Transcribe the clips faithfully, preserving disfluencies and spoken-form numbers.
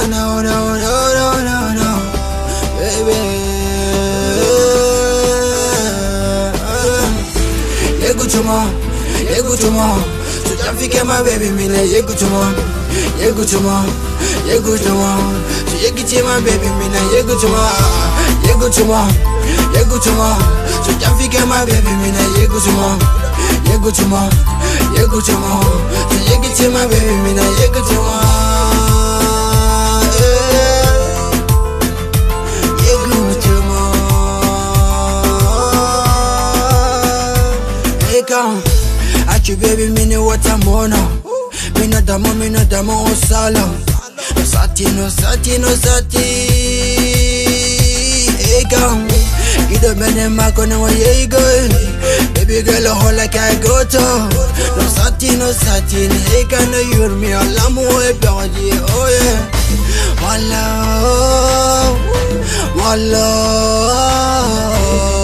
no, no, no, no, no, no, baby. Yegu chuma, yegu chuma. So Jafike my baby, me na yegu chuma, yegu chuma, yegu chuma. So yegu chuma, baby, me na yegu chuma, yegu chuma, yegu chuma. So Jafike my baby, me na yegu chuma, yegu chuma, yegu chuma. So yegu chuma, baby, me na yegu chuma. Achi baby mini what I'm on. Me no damo, me no damo o sala. No sati, no sati, no sati. Hey girl, get a man in my corner where you go. Baby girl, a hole like I go to. No sati, no sati. Hey girl, no you're me all I'm way body. Oh yeah, my love, my love.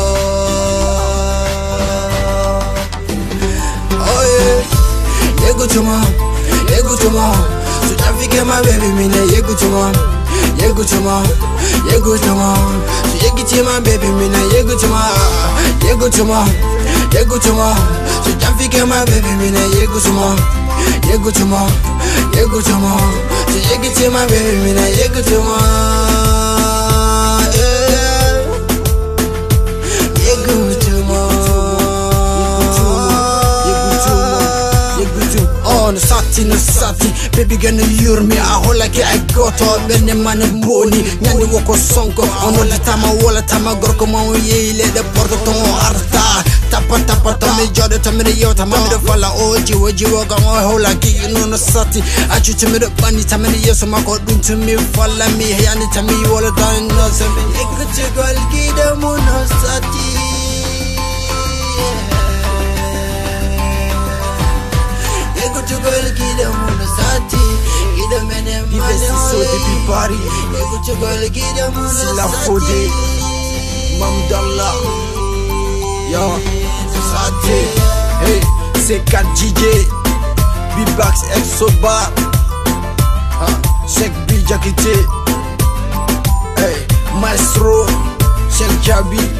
Yegu chuma, yegu chuma. So Jafike my baby, me na yegu chuma, yegu chuma, yegu chuma. So yegu chuma, baby, me na yegu chuma, yegu chuma, yegu chuma. So Jafike my baby, me na yegu chuma, yegu chuma, yegu chuma. So yegu chuma, baby, me na yegu chuma. Yegu chuma. No sati, no sati. Baby gonna hear me. I hold like I got all bene man boni. Nyandi woko sonko. Ono la tama wala tama gorko mawo yele de porto to arta. Tapa tapa tame jode tame de yo tame de fala oji oji woga mo hola ki no no sati. Achu tame de bani tame de yeso mako dun to me fala me yani tame wala dan no se me ekuche gol ki de mo no sati. Investisseur depuis Paris, c'est la Fodé, Mamdallah, yo, Sati, hey, c'est quatre J J, B-Bax, Exoba, Cheikh B Jakite, hey, Maestro, Cheikh Jabi.